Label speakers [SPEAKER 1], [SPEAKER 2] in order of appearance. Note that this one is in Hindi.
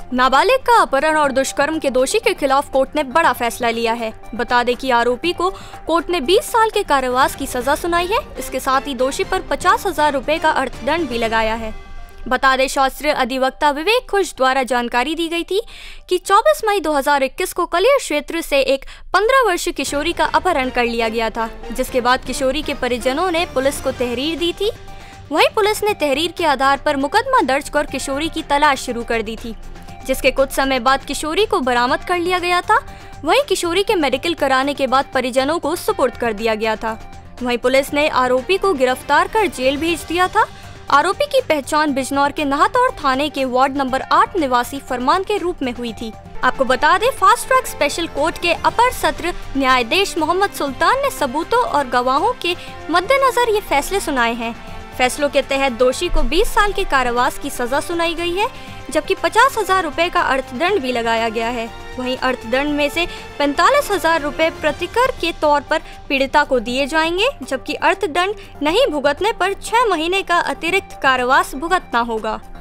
[SPEAKER 1] नाबालिग का अपहरण और दुष्कर्म के दोषी के खिलाफ कोर्ट ने बड़ा फैसला लिया है। बता दें कि आरोपी को कोर्ट ने 20 साल के कारावास की सजा सुनाई है। इसके साथ ही दोषी पर 50,000 रुपए का अर्थदंड भी लगाया है। बता दें, शास्त्रीय अधिवक्ता विवेक खुश द्वारा जानकारी दी गई थी कि 24 मई 2021 को कलियर क्षेत्र से एक 15 वर्षीय किशोरी का अपहरण कर लिया गया था, जिसके बाद किशोरी के परिजनों ने पुलिस को तहरीर दी थी। वहीं पुलिस ने तहरीर के आधार पर मुकदमा दर्ज कर किशोरी की तलाश शुरू कर दी थी, जिसके कुछ समय बाद किशोरी को बरामद कर लिया गया था। वहीं किशोरी के मेडिकल कराने के बाद परिजनों को सुपुर्द कर दिया गया था। वहीं पुलिस ने आरोपी को गिरफ्तार कर जेल भेज दिया था। आरोपी की पहचान बिजनौर के नाहतौड़ थाने के वार्ड नंबर 8 निवासी फरमान के रूप में हुई थी। आपको बता दें, फास्ट ट्रैक स्पेशल कोर्ट के अपर सत्र न्यायाधीश मोहम्मद सुल्तान ने सबूतों और गवाहों के मद्देनजर ये फैसले सुनाए हैं। फैसलों के तहत दोषी को 20 साल के कारावास की सजा सुनाई गई है, जबकि 50,000 रुपए का अर्थदंड भी लगाया गया है। वहीं अर्थदंड में से 45,000 रुपए प्रतिकर के तौर पर पीड़िता को दिए जाएंगे, जबकि अर्थदंड नहीं भुगतने पर 6 महीने का अतिरिक्त कारावास भुगतना होगा।